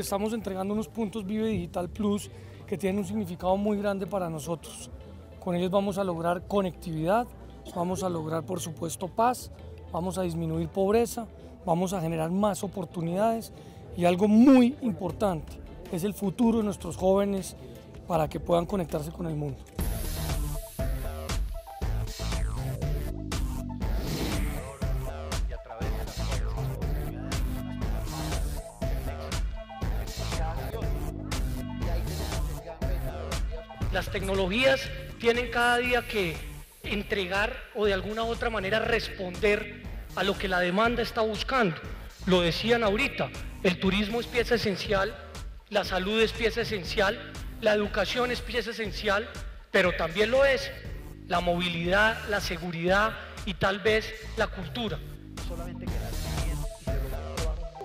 porque estamos entregando unos puntos Vive Digital Plus que tienen un significado muy grande para nosotros. Con ellos vamos a lograr conectividad, vamos a lograr por supuesto paz, vamos a disminuir pobreza, vamos a generar más oportunidades y algo muy importante es el futuro de nuestros jóvenes para que puedan conectarse con el mundo. Las tecnologías tienen cada día que entregar o de alguna u otra manera responder a lo que la demanda está buscando. Lo decían ahorita, el turismo es pieza esencial, la salud es pieza esencial, la educación es pieza esencial, pero también lo es la movilidad, la seguridad y tal vez la cultura. Solamente quedarse bien y se logra trabajo.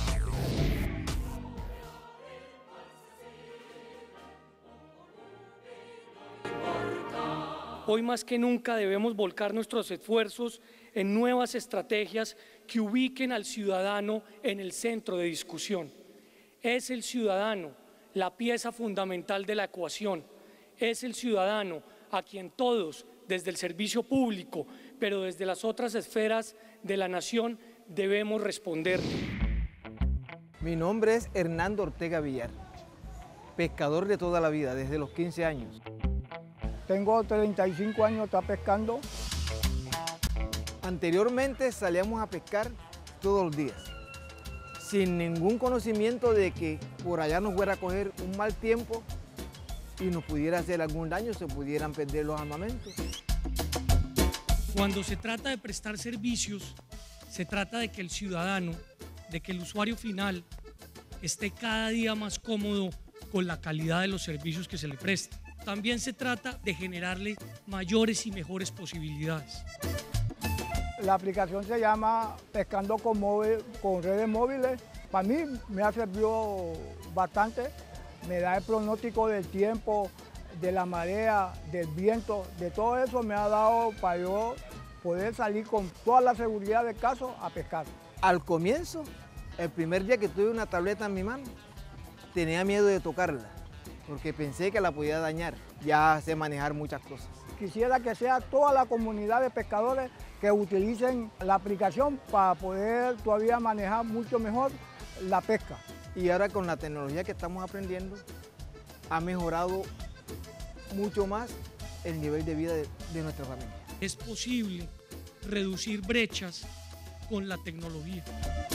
Hoy más que nunca debemos volcar nuestros esfuerzos en nuevas estrategias que ubiquen al ciudadano en el centro de discusión. Es el ciudadano la pieza fundamental de la ecuación. Es el ciudadano a quien todos, desde el servicio público, pero desde las otras esferas de la nación, debemos responder. Mi nombre es Hernando Ortega Villar, pescador de toda la vida, desde los 15 años. Tengo 35 años, está pescando. Anteriormente salíamos a pescar todos los días, sin ningún conocimiento de que por allá nos fuera a coger un mal tiempo y nos pudiera hacer algún daño, se pudieran perder los armamentos. Cuando se trata de prestar servicios, se trata de que el ciudadano, de que el usuario final esté cada día más cómodo con la calidad de los servicios que se le prestan. También se trata de generarle mayores y mejores posibilidades. La aplicación se llama Pescando con redes móviles. Para mí me ha servido bastante. Me da el pronóstico del tiempo, de la marea, del viento, de todo eso me ha dado para yo poder salir con toda la seguridad del caso a pescar. Al comienzo, el primer día que tuve una tableta en mi mano, tenía miedo de tocarla, porque pensé que la podía dañar. Ya sé manejar muchas cosas. Quisiera que sea toda la comunidad de pescadores que utilicen la aplicación para poder todavía manejar mucho mejor la pesca. Y ahora con la tecnología que estamos aprendiendo, ha mejorado mucho más el nivel de vida de nuestra familia. Es posible reducir brechas con la tecnología.